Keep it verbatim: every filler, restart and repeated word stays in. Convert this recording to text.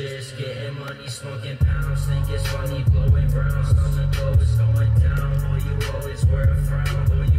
just getting money, smoking pounds. Think it's funny, blowing rounds. On the globe is going down. Boy, you always wear a frown. Boy, you